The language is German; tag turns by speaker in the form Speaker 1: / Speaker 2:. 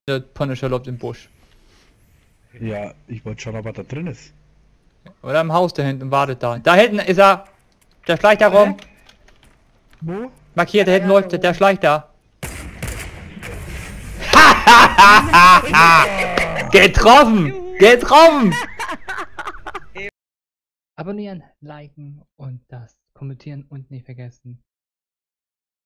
Speaker 1: Der Punisher läuft im Busch.
Speaker 2: Ja, ich wollte schauen, ob er da drin ist.
Speaker 1: Oder im Haus da hinten, wartet da. Da hinten ist er! Der schleicht da rum.
Speaker 2: Wo?
Speaker 1: Markiert, da hinten läuft der, der schleicht da. Getroffen! Getroffen! Abonnieren, liken und das kommentieren und nicht vergessen.